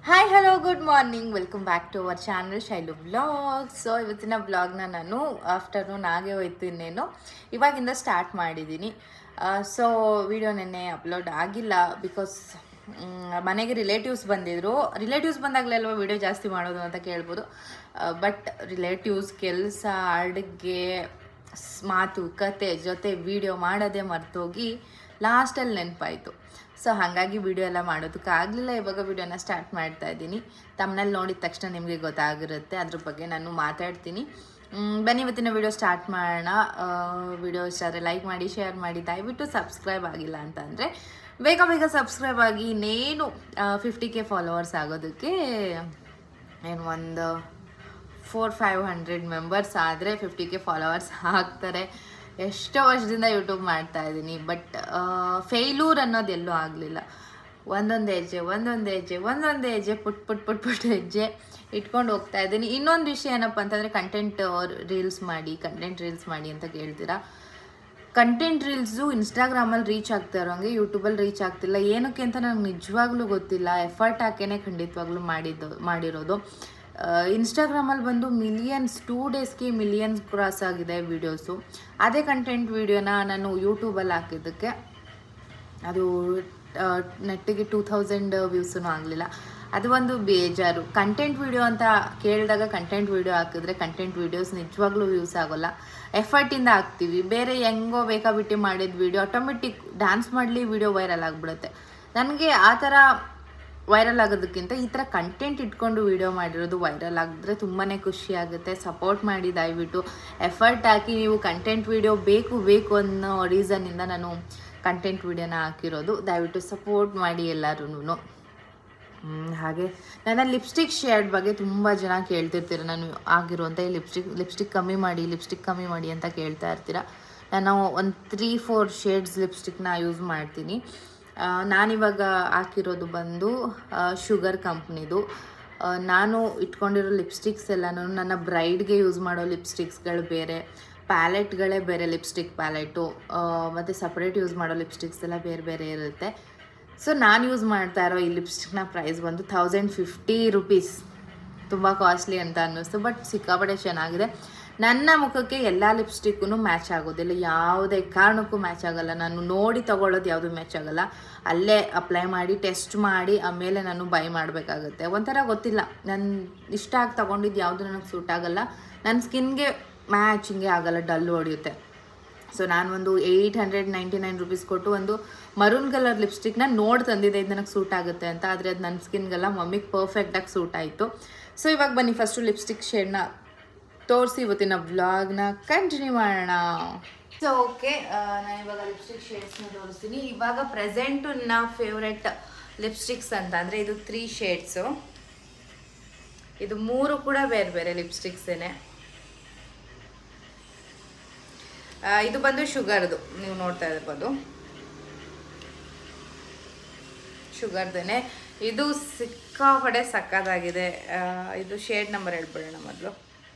Hi hello good morning welcome back to our channel Shailu vlog. So ಇವತ್ತಿನ ವ್ಲಾಗ್ನ ನಾನು afternoon ಆಗೇ ಹೋಯ್ತು, ಇನ್ನೇನು ಇವಾಗಿಂದ ಸ್ಟಾರ್ಟ್ ಮಾಡಿದ್ದೀನಿ. ಸೊ ವಿಡಿಯೋ ನೆನ್ನೆ ಅಪ್ಲೋಡ್ ಆಗಿಲ್ಲ ಬಿಕಾಸ್ ಮನೆಗೆ ರಿಲೇಟಿವ್ಸ್ ಬಂದಿದ್ರು. ರಿಲೇಟಿವ್ಸ್ ಬಂದಾಗಲೆಲ್ವ ವಿಡಿಯೋ ಜಾಸ್ತಿ ಮಾಡೋದು ಅಂತ ಕೇಳ್ಬೋದು. ಬಟ್ ರಿಲೇಟಿವ್ಸ್ ಕೆಲಸ, ಅಡುಗೆ, ಮಾತುಕತೆ ಜೊತೆ ವಿಡಿಯೋ ಮಾಡೋದೇ ಮರ್ತೋಗಿ ಲಾಸ್ಟಲ್ಲಿ ನೆನಪಾಯಿತು. ಸೊ ಹಾಗಾಗಿ ವಿಡಿಯೋ ಎಲ್ಲ ಮಾಡೋದಕ್ಕಾಗಲಿಲ್ಲ. ಇವಾಗ ವಿಡಿಯೋನ ಸ್ಟಾರ್ಟ್ ಮಾಡ್ತಾ ಇದ್ದೀನಿ. ತಮ್ಮನಲ್ಲಿ ನೋಡಿದ ತಕ್ಷಣ ನಿಮಗೆ ಗೊತ್ತಾಗಿರುತ್ತೆ, ಅದ್ರ ಬಗ್ಗೆ ನಾನು ಮಾತಾಡ್ತೀನಿ. ಬನ್ನಿ ಇವತ್ತಿನ ವಿಡಿಯೋ ಸ್ಟಾರ್ಟ್ ಮಾಡೋಣ. ವಿಡಿಯೋ ಇಷ್ಟ ಆದರೆ ಲೈಕ್ ಮಾಡಿ, ಶೇರ್ ಮಾಡಿ, ದಯವಿಟ್ಟು ಸಬ್ಸ್ಕ್ರೈಬ್ ಆಗಿಲ್ಲ ಅಂತಂದರೆ ಬೇಗ ಬೇಗ ಸಬ್ಸ್ಕ್ರೈಬ್ ಆಗಿ. ಇನ್ನೇನು 50K ಫಾಲೋವರ್ಸ್ ಆಗೋದಕ್ಕೆ ಏನು ಒಂದು 400-500 ಮೆಂಬರ್ಸ್ ಆದರೆ 50K ಫಾಲೋವರ್ಸ್ ಆಗ್ತಾರೆ. ಎಷ್ಟೋ ವರ್ಷದಿಂದ ಯೂಟ್ಯೂಬ್ ಮಾಡ್ತಾ ಇದ್ದೀನಿ, ಬಟ್ ಫೇಲ್ಯೂರ್ ಅನ್ನೋದು ಎಲ್ಲೂ ಆಗಲಿಲ್ಲ. ಒಂದೊಂದು ಹೆಜ್ಜೆ ಪುಟ್ ಹೆಜ್ಜೆ ಇಟ್ಕೊಂಡು ಹೋಗ್ತಾ ಇದ್ದೀನಿ. ಇನ್ನೊಂದು ವಿಷಯ ಏನಪ್ಪ ಅಂತಂದರೆ ಕಂಟೆಂಟ್ ರೀಲ್ಸ್ ಮಾಡಿ ಅಂತ ಕೇಳ್ತೀರಾ. ಕಂಟೆಂಟ್ ರೀಲ್ಸು ಇನ್ಸ್ಟಾಗ್ರಾಮಲ್ಲಿ ರೀಚ್ ಆಗ್ತಾ ಇರೋಂಗೆ ಯೂಟ್ಯೂಬಲ್ಲಿ ರೀಚ್ ಆಗ್ತಿಲ್ಲ. ಏನಕ್ಕೆ ಅಂತ ನನಗೆ ನಿಜವಾಗ್ಲೂ ಗೊತ್ತಿಲ್ಲ. ಎಫರ್ಟ್ ಹಾಕೇ ಖಂಡಿತವಾಗ್ಲೂ ಮಾಡಿರೋದು. ಇನ್ಸ್ಟಾಗ್ರಾಮಲ್ಲಿ ಬಂದು ಮಿಲಿಯನ್ಸ್ 2 ಡೇಸ್ಗೆ ಮಿಲಿಯನ್ಸ್ ಕ್ರಾಸ್ ಆಗಿದೆ ವೀಡಿಯೋಸು. ಅದೇ ಕಂಟೆಂಟ್ ವೀಡಿಯೋನ ನಾನು ಯೂಟ್ಯೂಬಲ್ಲಿ ಹಾಕಿದ್ದಕ್ಕೆ ಅದು ನೆಟ್ಟಿಗೆ 2000 ವ್ಯೂಸೂ ಆಗಲಿಲ್ಲ. ಅದು ಒಂದು ಬೇಜಾರು. ಕಂಟೆಂಟ್ ವೀಡಿಯೋ ಅಂತ ಕೇಳಿದಾಗ ಕಂಟೆಂಟ್ ವೀಡಿಯೋ ಹಾಕಿದ್ರೆ ಕಂಟೆಂಟ್ ವೀಡಿಯೋಸ್ ನಿಜವಾಗ್ಲೂ ವ್ಯೂಸ್ ಆಗೋಲ್ಲ. ಎಫರ್ಟಿಂದ ಹಾಕ್ತೀವಿ. ಬೇರೆ ಹೆಂಗೋ ಬೇಕಾಬಿಟ್ಟು ಮಾಡಿದ ವೀಡಿಯೋ ಆಟೋಮೆಟಿಕ್ ಡ್ಯಾನ್ಸ್ ಮಾಡಲಿ ವೀಡಿಯೋ ವೈರಲ್ ಆಗಿಬಿಡುತ್ತೆ. ನನಗೆ ಆ ಥರ ವೈರಲ್ ಆಗೋದಕ್ಕಿಂತ ಈ ಥರ ಕಂಟೆಂಟ್ ಇಟ್ಕೊಂಡು ವೀಡಿಯೋ ಮಾಡಿರೋದು ವೈರಲ್ ಆಗಿದ್ರೆ ತುಂಬಾ ಖುಷಿ ಆಗುತ್ತೆ. ಸಪೋರ್ಟ್ ಮಾಡಿ ದಯವಿಟ್ಟು. ಎಫರ್ಟ್ ಹಾಕಿ ನೀವು ಕಂಟೆಂಟ್ ವೀಡಿಯೋ ಬೇಕು ಅನ್ನೋ ರೀಸನ್ನಿಂದ ನಾನು ಕಂಟೆಂಟ್ ವೀಡಿಯೋನ ಹಾಕಿರೋದು. ದಯವಿಟ್ಟು ಸಪೋರ್ಟ್ ಮಾಡಿ ಎಲ್ಲರೂ. ಹಾಗೆ ನನ್ನ ಲಿಪ್ಸ್ಟಿಕ್ ಶೇಡ್ ಬಗ್ಗೆ ತುಂಬ ಜನ ಕೇಳ್ತಿರ್ತೀರ. ನಾನು ಆಗಿರುವಂಥ ಲಿಪ್ಸ್ಟಿಕ್ ಕಮ್ಮಿ ಮಾಡಿ ಅಂತ ಕೇಳ್ತಾ ಇರ್ತೀರ. ನಾನು ಒಂದು 3-4 ಶೇಡ್ಸ್ ಲಿಪ್ಸ್ಟಿಕ್ನ ಯೂಸ್ ಮಾಡ್ತೀನಿ. ನಾನಿವಾಗ ಹಾಕಿರೋದು ಬಂದು ಶುಗರ್ ಕಂಪ್ನಿದು. ನಾನು ಇಟ್ಕೊಂಡಿರೋ ಲಿಪ್ಸ್ಟಿಕ್ಸ್ ಎಲ್ಲನೂ ನನ್ನ ಬ್ರೈಡ್ಗೆ ಯೂಸ್ ಮಾಡೋ ಲಿಪ್ಸ್ಟಿಕ್ಸ್ಗಳು ಬೇರೆ, ಪ್ಯಾಲೆಟ್ಗಳೇ ಬೇರೆ, ಲಿಪ್ಸ್ಟಿಕ್ ಪ್ಯಾಲೆಟು ಮತ್ತು ಸಪ್ರೇಟ್ ಯೂಸ್ ಮಾಡೋ ಲಿಪ್ಸ್ಟಿಕ್ಸ್ ಎಲ್ಲ ಬೇರೆ ಇರುತ್ತೆ. ಸೊ ನಾನು ಯೂಸ್ ಮಾಡ್ತಾ ಇರೋ ಈ ಲಿಪ್ಸ್ಟಿಕ್ನ ಪ್ರೈಸ್ ಬಂದು 1050 ರುಪೀಸ್. ತುಂಬ ಕಾಸ್ಟ್ಲಿ ಅಂತ ಅನ್ನಿಸ್ತು, ಬಟ್ ಸಿಕ್ಕಾಪಟ್ಟೆ ಚೆನ್ನಾಗಿದೆ. ನನ್ನ ಮುಖಕ್ಕೆ ಎಲ್ಲ ಲಿಪ್ಸ್ಟಿಕ್ಕೂ ಮ್ಯಾಚ್ ಆಗೋದಿಲ್ಲ, ಯಾವುದೇ ಕಾರಣಕ್ಕೂ ಮ್ಯಾಚ್ ಆಗೋಲ್ಲ. ನಾನು ನೋಡಿ ತೊಗೊಳ್ಳೋದು ಯಾವುದು ಮ್ಯಾಚ್ ಆಗೋಲ್ಲ. ಅಲ್ಲೇ ಅಪ್ಲೈ ಮಾಡಿ ಟೆಸ್ಟ್ ಮಾಡಿ ಆಮೇಲೆ ನಾನು ಬೈ ಮಾಡಬೇಕಾಗುತ್ತೆ. ಒಂಥರ ಗೊತ್ತಿಲ್ಲ, ನಾನು ಇಷ್ಟ ಆಗಿ ತೊಗೊಂಡಿದ್ದು ಯಾವುದು ನನಗೆ ಸೂಟ್ ಆಗೋಲ್ಲ. ನನ್ನ ಸ್ಕಿನ್ಗೆ ಮ್ಯಾಚಿಂಗೇ ಆಗೋಲ್ಲ, ಡಲ್ ಹೊಡೆಯುತ್ತೆ. ಸೊ ನಾನು ಒಂದು 899 ರುಪೀಸ್ ಕೊಟ್ಟು ಒಂದು ಮರೂನ್ ಕಲರ್ ಲಿಪ್ಸ್ಟಿಕ್ನ ನೋಡಿ ತಂದಿದ್ದೆ, ಇದು ನನಗೆ ಸೂಟ್ ಆಗುತ್ತೆ ಅಂತ. ಆದರೆ ಅದು ನನ್ನ ಸ್ಕಿನ್ಗೆಲ್ಲ ಮಮ್ಮಿಗೆ ಪರ್ಫೆಕ್ಟಾಗಿ ಸೂಟ್ ಆಯಿತು. ಸೊ ಇವಾಗ ಬನ್ನಿ ಫಸ್ಟು ಲಿಪ್ಸ್ಟಿಕ್ ಶೇಡ್ನ ತೋರಿಸಿ ಇವತ್ತಿನ ವ್ಲಾಗ್ನ ಕಂಟಿನ್ಯೂ ಮಾಡೋಣ. ಸೊ ಓಕೆ, ನಾನು ಇವಾಗ ಲಿಪ್ಸ್ಟಿಕ್ ಶೇಡ್ಸ್ನ ತೋರಿಸ್ತೀನಿ. ಇವಾಗ ಪ್ರೆಸೆಂಟು ನನ್ನ ಫೇವ್ರೆಟ್ ಲಿಪ್ಸ್ಟಿಕ್ಸ್ ಅಂತ ಅಂದರೆ ಇದು 3 ಶೇಡ್ಸು. ಇದು 3 ಕೂಡ ಬೇರೆ ಲಿಪ್ಸ್ಟಿಕ್ಸೇನೆ. ಇದು ಬಂದು ಶುಗರ್ದು, ನೀವು ನೋಡ್ತಾ ಇರ್ಬೋದು, ಶುಗರ್ದೇನೆ. ಇದು ಸಿಕ್ಕಾಪಡೆ ಸಕ್ಕತ್ತಾಗಿದೆ. ಇದು ಶೇಡ್ ನಂಬರ್ ಹೇಳ್ಬಿಡೋಣ ಮೊದಲು.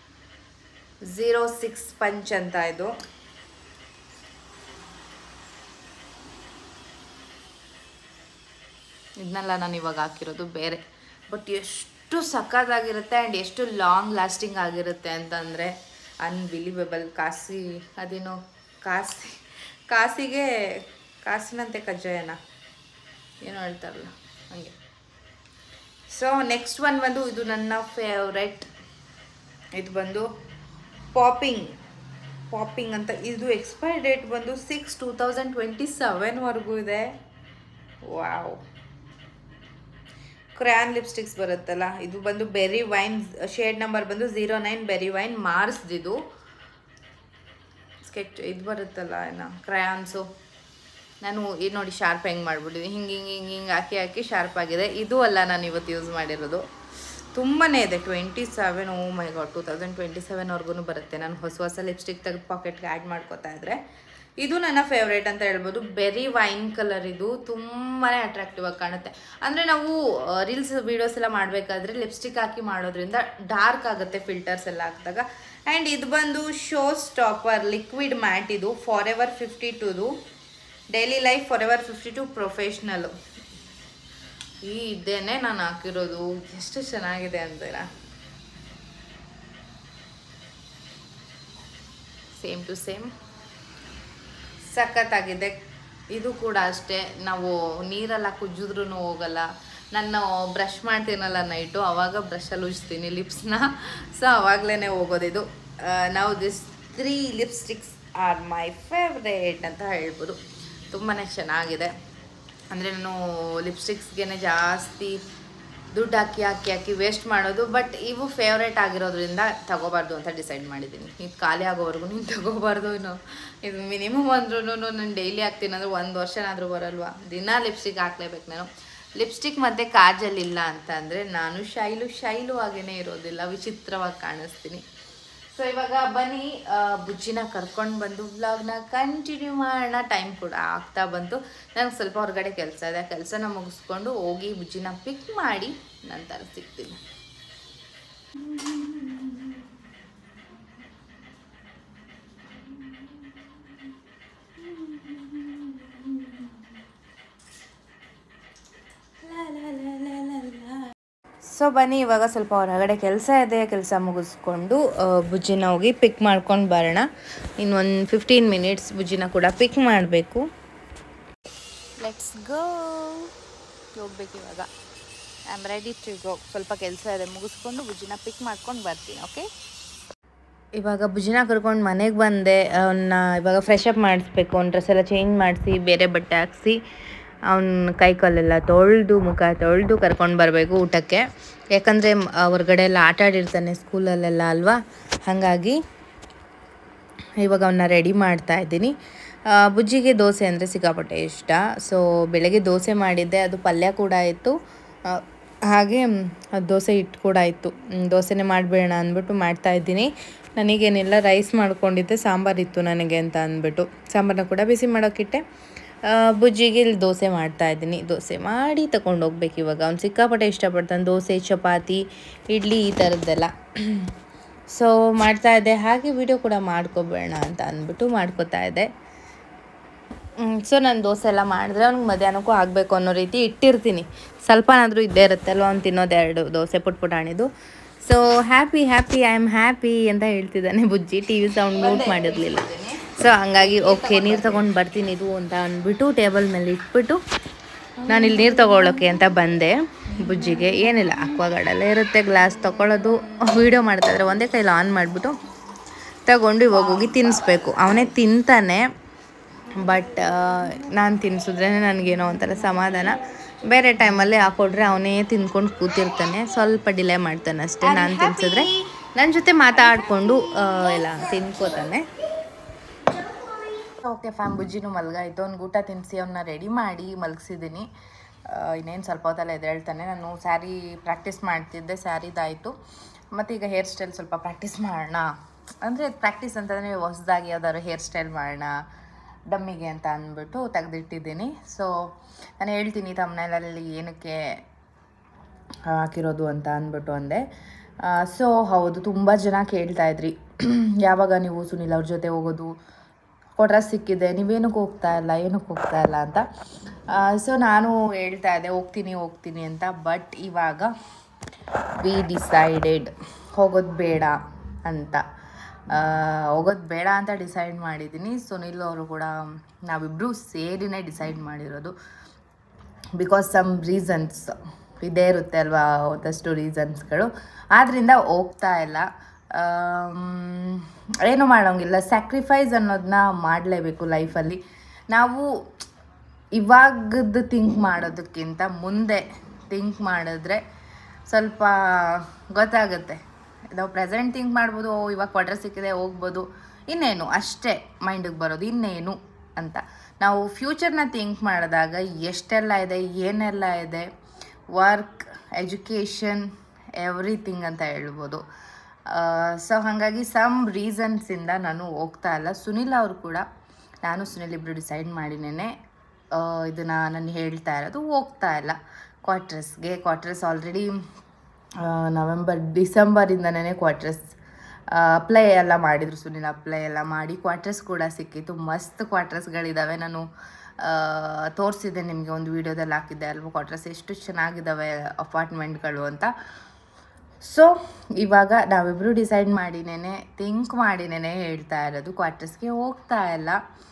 06 ಪಂಚ್ ಅಂತ ಇದು. ಇದನ್ನೆಲ್ಲ ನಾನು ಇವಾಗ ಹಾಕಿರೋದು ಬೇರೆ, ಬಟ್ ಎಷ್ಟು ಸಕ್ಕತ್ತಾಗಿರುತ್ತೆ ಆ್ಯಂಡ್ ಎಷ್ಟು ಲಾಂಗ್ ಲಾಸ್ಟಿಂಗ್ ಆಗಿರುತ್ತೆ ಅಂತಂದರೆ ಅನ್ಬಿಲೀವೇಬಲ್. ಅದೇನೋ ಕಾಸಿನಂತೆ ಕಜ್ಜಾಯನ ಏನೋ ಹೇಳ್ತಾರಲ್ಲ ಹಂಗೆ. ಸೊ ನೆಕ್ಸ್ಟ್ ಒನ್ ಬಂದು ಇದು ನನ್ನ ಫೇವ್ರೆಟ್. ಇದು ಬಂದು ಪಾಪಿಂಗ್ ಅಂತ. ಇದು ಎಕ್ಸ್ಪೈರಿ ಡೇಟ್ ಬಂದು 6/2027ವರೆಗೂ ಇದೆ. ವಾವ್. ಕ್ರ್ಯಾನ್ ಲಿಪ್ಸ್ಟಿಕ್ಸ್ ಬರುತ್ತಲ್ಲ, ಇದು ಬಂದು ಬೆರಿ ವೈನ್. ಶೇಡ್ ನಂಬರ್ ಬಂದು 09 ಬೆರಿ ವೈನ್ ಮಾರ್ಸ್ದಿದು. ಸ್ಕೆಚ್ ಇದು ಬರುತ್ತಲ್ಲ ಕ್ರಯಾನ್ಸು. ನಾನು ಇದು ನೋಡಿ ಶಾರ್ಪ್ ಹೆಂಗೆ ಮಾಡಿಬಿಟ್ಟಿದ್ದೀನಿ, ಹಿಂಗೆ ಹಾಕಿ ಶಾರ್ಪ್ ಆಗಿದೆ. ಇದು ಅಲ್ಲ ನಾನು ಇವತ್ತು ಯೂಸ್ ಮಾಡಿರೋದು. ತುಂಬಾ ಇದೆ. 27, ಓ ಮೈ ಗಾಡ್, 2027ವರೆಗೂ ಬರುತ್ತೆ. ನಾನು ಹೊಸ ಲಿಪ್ಸ್ಟಿಕ್ ತೆಗೆದು ಪಾಕೆಟ್ಗೆ ಆ್ಯಡ್ ಮಾಡ್ಕೋತಾ ಇದ್ರೆ ಇದು ನನ್ನ ಫೇವ್ರೇಟ್ ಅಂತ ಹೇಳ್ಬೋದು. Berry wine colour. ಇದು ತುಂಬಾ ಅಟ್ರಾಕ್ಟಿವ್ ಆಗಿ ಕಾಣುತ್ತೆ. ಅಂದರೆ ನಾವು ರೀಲ್ಸ್ ವೀಡಿಯೋಸ್ ಎಲ್ಲ ಮಾಡಬೇಕಾದ್ರೆ ಲಿಪ್ಸ್ಟಿಕ್ ಹಾಕಿ ಮಾಡೋದ್ರಿಂದ ಡಾರ್ಕ್ ಆಗುತ್ತೆ ಫಿಲ್ಟರ್ಸ್ ಎಲ್ಲ ಹಾಕಿದಾಗ. ಆ್ಯಂಡ್ ಇದು ಬಂದು ಶೋ ಸ್ಟಾಪರ್ ಲಿಕ್ವಿಡ್ ಮ್ಯಾಟ್. ಇದು ಫಾರೆವರ್ 52ದು. Daily life forever 52 professional. ಇದೇನೆ ನಾನು ಹಾಕಿರೋದು. ಎಷ್ಟು ಚೆನ್ನಾಗಿದೆ ಅಂತೀರಾ? ಸೇಮ್ ಟು ಸೇಮ್ ಸಖತ್ತಾಗಿದೆ. ಇದು ಕೂಡ ಅಷ್ಟೇ, ನಾವು ನೀರೆಲ್ಲ ಕುಜ್ಜಿದ್ರೂ ಹೋಗಲ್ಲ. ನಾನು ಬ್ರಷ್ ಮಾಡ್ತೀನಲ್ಲ ನೈಟು, ಆವಾಗ ಬ್ರಷಲ್ಲಿ ಉಜ್ತೀನಿ ಲಿಪ್ಸ್ನ. ಸೊ ಆವಾಗಲೇ ಹೋಗೋದಿದು. ನಾವು this 3 lipsticks are my favourite ಅಂತ ಹೇಳ್ಬೋದು. ತುಂಬಾ ಚೆನ್ನಾಗಿದೆ. ಅಂದರೆ ನಾನು ಲಿಪ್ಸ್ಟಿಕ್ಸ್ಗೆ ಜಾಸ್ತಿ ದುಡ್ಡು ಹಾಕಿ ವೇಸ್ಟ್ ಮಾಡೋದು. ಬಟ್ ಇವು ಫೇವ್ರೇಟ್ ಆಗಿರೋದ್ರಿಂದ ತಗೋಬಾರ್ದು ಅಂತ ಡಿಸೈಡ್ ಮಾಡಿದ್ದೀನಿ. ಇದು ಖಾಲಿ ಆಗೋವರೆಗೂ ನೀನು ತಗೋಬಾರ್ದು. ಇದು ಮಿನಿಮಮ್ ಅಂದ್ರೂ ನಾನು ಡೈಲಿ ಹಾಕ್ತೀನಿ ಅಂದರೆ 1 ವರ್ಷನಾದರೂ ಬರಲ್ವಾ. ದಿನ ಲಿಪ್ಸ್ಟಿಕ್ ಹಾಕ್ಲೇಬೇಕು ನಾನು. ಲಿಪ್ಸ್ಟಿಕ್ ಮತ್ತು ಕಾಜಲ್ ಇಲ್ಲ ಅಂತ ಅಂದರೆ ನಾನು ಶೈಲು ಹಾಗೇ ಇರೋದಿಲ್ಲ, ವಿಚಿತ್ರವಾಗಿ ಕಾಣಿಸ್ತೀನಿ. ಸೊ ಇವಾಗ ಬನ್ನಿ ಬುಜ್ಜಿನ ಕರ್ಕೊಂಡು ಬಂದು ವ್ಲಾಗ್ನ ಕಂಟಿನ್ಯೂ ಮಾಡೋಣ. ಟೈಮ್ ಕೂಡ ಆಗ್ತಾ ಬಂತು. ನನಗೆ ಸ್ವಲ್ಪ ಹೊರಗಡೆ ಕೆಲಸ ಇದೆ. ಕೆಲಸನ ಮುಗಿಸ್ಕೊಂಡು ಹೋಗಿ ಬುಜ್ಜಿನ ಪಿಕ್ ಮಾಡಿ ನಂತರ ಸಿಗ್ತೀನಿ. ಸೊ ಬನ್ನಿ ಇವಾಗ ಸ್ವಲ್ಪ ಹೊರಗಡೆ ಕೆಲಸ ಇದೆ. ಕೆಲಸ ಮುಗಿಸ್ಕೊಂಡು ಬುಜ್ಜಿನ ಹೋಗಿ ಪಿಕ್ ಮಾಡ್ಕೊಂಡು ಬರೋಣ. ಇನ್ನೊಂದು 15 ಮಿನಿಟ್ಸ್ ಬುಜ್ಜಿನ ಕೂಡ ಪಿಕ್ ಮಾಡಬೇಕು. Let's go. ಹೋಗ್ಬೇಕು ಇವಾಗ. I am ready to go. ಸ್ವಲ್ಪ ಕೆಲಸ ಇದೆ, ಮುಗಿಸ್ಕೊಂಡು ಬುಜ್ಜಿನ ಪಿಕ್ ಮಾಡ್ಕೊಂಡು ಬರ್ತೀನಿ. ಓಕೆ, ಇವಾಗ ಬುಜ್ಜಿನ ಕರ್ಕೊಂಡು ಮನೆಗೆ ಬಂದೆ. ಅವನ್ನ ಇವಾಗ ಫ್ರೆಶ್ ಅಪ್ ಮಾಡಿಸ್ಬೇಕು. ಅವ್ನ ಡ್ರೆಸ್ ಎಲ್ಲ ಚೇಂಜ್ ಮಾಡಿಸಿ ಬೇರೆ ಬಟ್ಟೆ ಹಾಕ್ಸಿ ಅವ್ನ ಕೈ ಕಾಲೆಲ್ಲ ತೊಳೆದು ಮುಖ ತೊಳೆದು ಕರ್ಕೊಂಡು ಬರಬೇಕು ಊಟಕ್ಕೆ. ಯಾಕಂದರೆ ಹೊರಗಡೆ ಎಲ್ಲ ಆಟ ಆಡಿರ್ತಾನೆ ಸ್ಕೂಲಲ್ಲೆಲ್ಲ ಅಲ್ವಾ. ಹಾಗಾಗಿ ಇವಾಗ ಅವನ್ನ ರೆಡಿ ಮಾಡ್ತಾಯಿದ್ದೀನಿ. ಬುಜ್ಜಿಗೆ ದೋಸೆ ಅಂದರೆ ಸಿಕ್ಕಾಪಟ್ಟೆ ಇಷ್ಟ. ಸೊ ಬೆಳಗ್ಗೆ ದೋಸೆ ಮಾಡಿದ್ದೆ, ಅದು ಪಲ್ಯ ಕೂಡ ಇತ್ತು, ಹಾಗೆ ದೋಸೆ ಹಿಟ್ಟು ಕೂಡ ಇತ್ತು. ದೋಸೆನೇ ಮಾಡಿಬಿಡೋಣ ಅಂದ್ಬಿಟ್ಟು ಮಾಡ್ತಾಯಿದ್ದೀನಿ. ನನಗೇನಿಲ್ಲ, ರೈಸ್ ಮಾಡ್ಕೊಂಡಿದ್ದೆ, ಸಾಂಬಾರಿತ್ತು ನನಗೆ ಅಂತ ಅಂದ್ಬಿಟ್ಟು ಸಾಂಬಾರನ್ನ ಕೂಡ ಬಿಸಿ ಮಾಡೋಕ್ಕಿಟ್ಟೆ. ಬುಜ್ಜಿಗೆ ಇಲ್ಲಿ ದೋಸೆ ಮಾಡ್ತಾಯಿದ್ದೀನಿ. ದೋಸೆ ಮಾಡಿ ತಗೊಂಡು ಹೋಗ್ಬೇಕು ಇವಾಗ. ಅವ್ನು ಸಿಕ್ಕಾಪಟ್ಟೆ ಇಷ್ಟಪಡ್ತಾನೆ ದೋಸೆ, ಚಪಾತಿ, ಇಡ್ಲಿ ಈ ಥರದ್ದೆಲ್ಲ. ಸೊ ಮಾಡ್ತಾಯಿದ್ದೆ. ಹಾಗೆ ವಿಡಿಯೋ ಕೂಡ ಮಾಡ್ಕೊಬೇಡ ಅಂತ ಅಂದ್ಬಿಟ್ಟು ಮಾಡ್ಕೋತಾ ಇದ್ದೆ. ಸೊ ನಾನು ದೋಸೆ ಎಲ್ಲ ಮಾಡಿದ್ರೆ ಅವ್ನಿಗೆ ಮಧ್ಯಾಹ್ನಕ್ಕೂ ಆಗಬೇಕು ಅನ್ನೋ ರೀತಿ ಇಟ್ಟಿರ್ತೀನಿ. ಸ್ವಲ್ಪನಾದರೂ ಇದ್ದೇ ಇರುತ್ತೆ ಅಲ್ವ ಅವ್ನು ತಿನ್ನೋದು 2 ದೋಸೆ ಪುಟ್ಟಾಣಿದು. So happy I am happy ಅಂತ ಹೇಳ್ತಿದ್ದಾನೆ Bujji. T V sound mute ಮಾಡಿರಲಿಲ್ಲ. ಸೊ ಹಂಗಾಗಿ ಓಕೆ ನೀರು ತೊಗೊಂಡು ಬರ್ತೀನಿ ಇದು ಅಂತ ಅಂದ್ಬಿಟ್ಟು ಟೇಬಲ್ ಮೇಲೆ ಇಟ್ಬಿಟ್ಟು ನಾನಿಲ್ಲಿ ನೀರು ತೊಗೊಳ್ಳೋಕ್ಕೆ ಅಂತ ಬಂದೆ. ಬುಜ್ಜಿಗೆ ಏನಿಲ್ಲ, ಅಕ್ವಾಗಾರ್ಡಲ್ಲೇ ಇರುತ್ತೆ, ಗ್ಲಾಸ್ ತೊಗೊಳ್ಳೋದು, ವೀಡಿಯೋ ಮಾಡ್ತಾಯಿದ್ರೆ ಒಂದೇ ಕೈಲಿ ಆನ್ ಮಾಡಿಬಿಟ್ಟು ತಗೊಂಡು ಇವಾಗ ಹೋಗಿ ತಿನ್ನಿಸ್ಬೇಕು. ಅವನೇ ತಿಂತಾನೆ, ಬಟ್ ನಾನು ತಿನ್ನಿಸಿದ್ರೇ ನನಗೇನೋ ಒಂಥರ ಸಮಾಧಾನ. ಬೇರೆ ಟೈಮಲ್ಲಿ ಹಾಕೊಡ್ರೆ ಅವನೇ ತಿನ್ಕೊಂಡು ಕೂತಿರ್ತಾನೆ, ಸ್ವಲ್ಪ ಡಿಲೇ ಮಾಡ್ತಾನೆ ಅಷ್ಟೇ. ನಾನು ತಿನ್ಸಿದ್ರೆ ನನ್ನ ಜೊತೆ ಮಾತಾಡಿಕೊಂಡು ಎಲ್ಲ ತಿನ್ಕೋತಾನೆ. ಓಕೆ ಬುಜ್ಜಿನೂ ಮಲಗಾಯಿತು. ಅವ್ನಿಗೆ ಊಟ ತಿನ್ನಿಸಿ ಅವನ್ನ ರೆಡಿ ಮಾಡಿ ಮಲಗಿಸಿದ್ದೀನಿ. ಇನ್ನೇನು ಸ್ವಲ್ಪ ಹೊತ್ತಲ್ಲ ಎದ್ದೇಳ್ತಾನೆ. ನಾನು ಸ್ಯಾರಿ ಪ್ರಾಕ್ಟೀಸ್ ಮಾಡ್ತಿದ್ದೆ, ಸ್ಯಾರಿದಾಯಿತು. ಮತ್ತು ಈಗ ಹೇರ್ ಸ್ಟೈಲ್ ಸ್ವಲ್ಪ ಪ್ರಾಕ್ಟೀಸ್ ಮಾಡೋಣ. ಅಂದರೆ ಪ್ರಾಕ್ಟೀಸ್ ಅಂತಂದರೆ ಹೊಸದಾಗಿ ಯಾವ್ದಾದ್ರು ಹೇರ್ ಸ್ಟೈಲ್ ಮಾಡೋಣ ಡಮ್ಮಿಗೆ ಅಂತ ಅಂದ್ಬಿಟ್ಟು ತೆಗೆದಿಟ್ಟಿದ್ದೀನಿ. ಸೊ ನಾನು ಹೇಳ್ತೀನಿ ತಮ್ಮನೇಲಲ್ಲಿ ಏನಕ್ಕೆ ಹಾಕಿರೋದು ಅಂತ ಅಂದ್ಬಿಟ್ಟು ಅಂದೆ. ಸೊ ಹೌದು, ತುಂಬ ಜನ ಕೇಳ್ತಾಯಿದ್ರಿ ಯಾವಾಗ ನೀವು ಸುನಿಲ್ ಅವ್ರ ಜೊತೆ ಹೋಗೋದು, ಕ್ವಾರ್ಟರ್ಸ್ ಸಿಕ್ಕಿದೆ, ನೀವೇನಕ್ಕೆ ಹೋಗ್ತಾ ಇಲ್ಲ ಅಂತ. ಸೊ ನಾನು ಹೇಳ್ತಾ ಇದ್ದೆ ಹೋಗ್ತೀನಿ ಅಂತ. ಬಟ್ ಇವಾಗ ವಿ ಡಿಸೈಡೆಡ್ ಹೋಗೋದು ಬೇಡ ಅಂತ ಡಿಸೈಡ್ ಮಾಡಿದ್ದೀನಿ. ಸುನಿಲ್ ಅವರು ಕೂಡ ನಾವಿಬ್ಬರು ಸೇರಿನೇ ಡಿಸೈಡ್ ಮಾಡಿರೋದು. ಬಿಕಾಸ್ ಸಮ್ ರೀಸನ್ಸ್ ಇದೇ ಇರುತ್ತೆ ಅಲ್ವಾ, ಒಂದಷ್ಟು ರೀಸನ್ಸ್ಗಳು. ಆದ್ದರಿಂದ ಹೋಗ್ತಾ ಇಲ್ಲ. ಏನು ಮಾಡೋಂಗಿಲ್ಲ, ಸ್ಯಾಕ್ರಿಫೈಸ್ ಅನ್ನೋದನ್ನ ಮಾಡಲೇಬೇಕು ಲೈಫಲ್ಲಿ. ನಾವು ಇವಾಗದ್ದು ಥಿಂಕ್ ಮಾಡೋದಕ್ಕಿಂತ ಮುಂದೆ ಥಿಂಕ್ ಮಾಡಿದ್ರೆ ಸ್ವಲ್ಪ ಗೊತ್ತಾಗುತ್ತೆ. ನಾವು ಪ್ರೆಸೆಂಟ್ ಥಿಂಕ್ ಮಾಡ್ಬೋದು, ಇವಾಗ ಕ್ವಾರ್ಟರ್ ಸಿಕ್ಕಿದೆ ಹೋಗ್ಬೋದು, ಇನ್ನೇನು ಅಷ್ಟೇ ಮೈಂಡಿಗೆ ಬರೋದು, ಇನ್ನೇನು ಅಂತ. ನಾವು ಫ್ಯೂಚರ್ನ ಥಿಂಕ್ ಮಾಡಿದಾಗ ಎಷ್ಟೆಲ್ಲ ಇದೆ, ಏನೆಲ್ಲ ಇದೆ, ವರ್ಕ್, ಎಜುಕೇಷನ್, ಎವ್ರಿಥಿಂಗ್ ಅಂತ ಹೇಳ್ಬೋದು. ಸೊ ಹಾಗಾಗಿ ಸಮ್ ರೀಸನ್ಸಿಂದ ನಾನು ಹೋಗ್ತಾ ಇಲ್ಲ. ಸುನಿಲ್ ಅವರು ಕೂಡ ನಾನು ಸುನಿಲ್ ಇಬ್ಬರು ಡಿಸೈಡ್ ಮಾಡಿನೇ ಇದನ್ನು ನಾನು ಹೇಳ್ತಾ ಇರೋದು. ಹೋಗ್ತಾ ಇಲ್ಲ ಕ್ವಾರ್ಟರ್ಸ್ ಆಲ್ರೆಡಿ ಡಿಸೆಂಬರಿಂದನೇ ಕ್ವಾರ್ಟರ್ಸ್ ಅಪ್ಲೈ ಎಲ್ಲ ಮಾಡಿದರು. ಸುನಿಲ್ ಅಪ್ಲೈ ಎಲ್ಲ ಮಾಡಿ ಕ್ವಾರ್ಟರ್ಸ್ ಕೂಡ ಸಿಕ್ಕಿತ್ತು. ಮಸ್ತ್ ಕ್ವಾರ್ಟರ್ಸ್ಗಳಿದ್ದಾವೆ. ನಾನು ತೋರಿಸಿದೆ ನಿಮಗೆ, ಒಂದು ವೀಡಿಯೋದಲ್ಲಿ ಹಾಕಿದ್ದೆ ಅಲ್ವಾ ಕ್ವಾರ್ಟರ್ಸ್ ಎಷ್ಟು ಚೆನ್ನಾಗಿದ್ದಾವೆ ಅಪಾರ್ಟ್ಮೆಂಟ್ಗಳು ಅಂತ. ಸೊ ಇವಾಗ ನಾವಿಬ್ಬರು ಡಿಸೈಡ್ ಮಾಡಿನೇ ಥಿಂಕ್ ಮಾಡಿನೇ ಹೇಳ್ತಾ ಇರೋದು, ಕ್ವಾರ್ಟರ್ಸ್ಗೆ ಹೋಗ್ತಾ ಇಲ್ಲ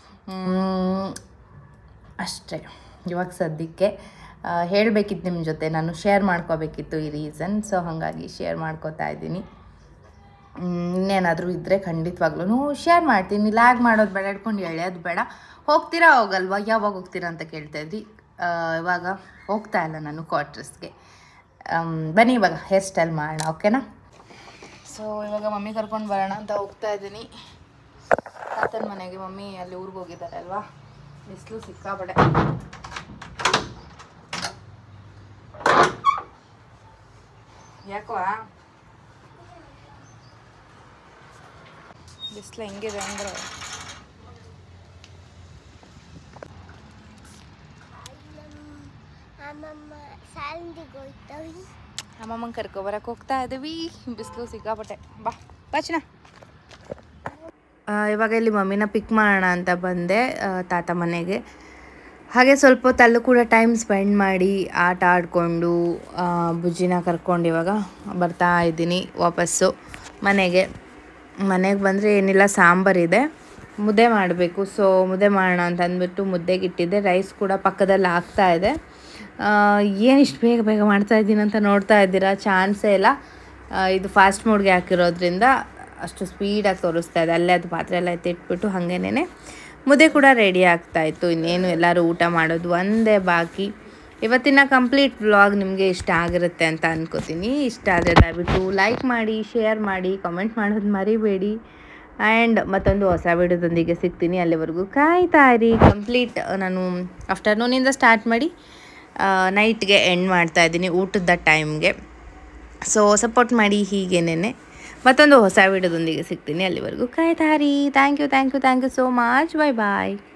ಅಷ್ಟೇ. ಇವಾಗ ಸದ್ಯಕ್ಕೆ ಹೇಳಬೇಕಿತ್ತು ನಿಮ್ಮ ಜೊತೆ, ನಾನು ಶೇರ್ ಮಾಡ್ಕೋಬೇಕಿತ್ತು ಈ ರೀಸನ್. ಸೊ ಹಾಗಾಗಿ ಶೇರ್ ಮಾಡ್ಕೋತಾ ಇದ್ದೀನಿ. ಇನ್ನೇನಾದರೂ ಇದ್ದರೆ ಖಂಡಿತವಾಗ್ಲೂ ಶೇರ್ ಮಾಡ್ತೀನಿ. ಲ್ಯಾಗ್ ಮಾಡೋದು ಬೇಡ, ಇಟ್ಕೊಂಡು ಎಳೆಯೋದು ಬೇಡ. ಹೋಗ್ತೀರಾ ಹೋಗಲ್ವಾ, ಯಾವಾಗ ಹೋಗ್ತೀರಾ ಅಂತ ಕೇಳ್ತಾಯಿದ್ರಿ. ಇವಾಗ ಹೋಗ್ತಾ ಇಲ್ಲ ನಾನು ಕ್ವಾರ್ಟರ್ಸ್ಗೆ. ಬನ್ನಿ ಇವಾಗ ಹೇರ್ ಸ್ಟೈಲ್ ಮಾಡೋಣ, ಓಕೆನಾ? ಸೊ ಇವಾಗ ಮಮ್ಮಿ ಕರ್ಕೊಂಡು ಬರೋಣ ಅಂತ ಹೋಗ್ತಾ ಇದ್ದೀನಿ ತಾತನ ಮನೆಗೆ. ಮಮ್ಮಿ ಅಲ್ಲಿ ಊರಿಗೆ ಹೋಗಿದ್ದಾರೆ ಅಲ್ವಾ, ಬಿಸಿಲು ಸಿಕ್ಕಾಪಡೆ. ಯಾಕೋ ಬಿಸಿಲು ಹೆಂಗಿದೆ ಅಂದರೆ ಅಮ್ಮಮ್ಮಂಗೆ ಕರ್ಕೊಬರಕ್ಕೆ ಹೋಗ್ತಾ ಇದ್ದೀವಿ. ಬಿಸಿಲು ಸಿಕ್ಕಾಪಟ್ಟೆ. ಬಾ ಬಚ್ಚನ. ಇವಾಗ ಇಲ್ಲಿ ಮಮ್ಮಿನ ಪಿಕ್ ಮಾಡೋಣ ಅಂತ ಬಂದೆ ತಾತ ಮನೆಗೆ. ಹಾಗೆ ಸ್ವಲ್ಪ ಹೊತ್ತಲ್ಲೂ ಕೂಡ ಟೈಮ್ ಸ್ಪೆಂಡ್ ಮಾಡಿ ಆಟ ಆಡಿಕೊಂಡು ಬುಜ್ಜಿನ ಕರ್ಕೊಂಡು ಇವಾಗ ಬರ್ತಾ ಇದ್ದೀನಿ ವಾಪಸ್ಸು ಮನೆಗೆ ಬಂದರೆ ಏನಿಲ್ಲ, ಸಾಂಬಾರಿದೆ, ಮುದ್ದೆ ಮಾಡಬೇಕು. ಸೊ ಮುದ್ದೆ ಮಾಡೋಣ ಅಂತ ಅಂದ್ಬಿಟ್ಟು ಮುದ್ದೆಗೆ ಇಟ್ಟಿದ್ದೆ. ರೈಸ್ ಕೂಡ ಪಕ್ಕದಲ್ಲಿ ಆಗ್ತಾಯಿದೆ. ಏನಿಷ್ಟು ಬೇಗ ಬೇಗ ಮಾಡ್ತಾಯಿದ್ದೀನಿ ಅಂತ ನೋಡ್ತಾ ಇದ್ದೀರಾ, ಚಾನ್ಸೇ ಇಲ್ಲ. ಇದು ಫಾಸ್ಟ್ ಮೋಡ್ಗೆ ಹಾಕಿರೋದ್ರಿಂದ ಅಷ್ಟು ಸ್ಪೀಡಾಗಿ ತೋರಿಸ್ತಾ ಇದೆ. ಅಲ್ಲೇ ಅದು ಪಾತ್ರೆ ಎಲ್ಲ ಎತ್ತಿಟ್ಬಿಟ್ಟು ಹಾಗೇನೇ ಮುದ್ದೆ ಕೂಡ ರೆಡಿ ಆಗ್ತಾಯಿತ್ತು. ಇನ್ನೇನು ಎಲ್ಲರೂ ಊಟ ಮಾಡೋದು ಒಂದೇ ಬಾಕಿ. ಇವತ್ತಿನ ಕಂಪ್ಲೀಟ್ ವ್ಲಾಗ್ ನಿಮಗೆ ಇಷ್ಟ ಆಗಿರುತ್ತೆ ಅಂತ ಅನ್ಕೋತೀನಿ. ಇಷ್ಟ ಆದರೆ ದಯವಿಟ್ಟು ಲೈಕ್ ಮಾಡಿ, ಶೇರ್ ಮಾಡಿ, ಕಮೆಂಟ್ ಮಾಡೋದು ಮರಿಬೇಡಿ. ಆ್ಯಂಡ್ ಮತ್ತೊಂದು ಹೊಸ ವಿಡಿಯೋದೊಂದಿಗೆ ಸಿಗ್ತೀನಿ. ಅಲ್ಲಿವರೆಗೂ ಕಾಯ್ತಾ ಇರಿ. ಕಂಪ್ಲೀಟ್ ನಾನು ಆಫ್ಟರ್ನೂನಿಂದ ಸ್ಟಾರ್ಟ್ ಮಾಡಿ ನೈಟ್ಗೆ ಎಂಡ್ ಮಾಡ್ತಾಯಿದ್ದೀನಿ, ಊಟದ ಟೈಮ್ಗೆ. ಸೊ ಸಪೋರ್ಟ್ ಮಾಡಿ ಹೀಗೇನೆ. ಮತ್ತೊಂದು ಹೊಸ ವಿಡಿಯೋದೊಂದಿಗೆ ಸಿಗ್ತೀನಿ. ಅಲ್ಲಿವರೆಗೂ ಕಾಯ್ತಾ ಇರಿ. Thank you so much. Bye.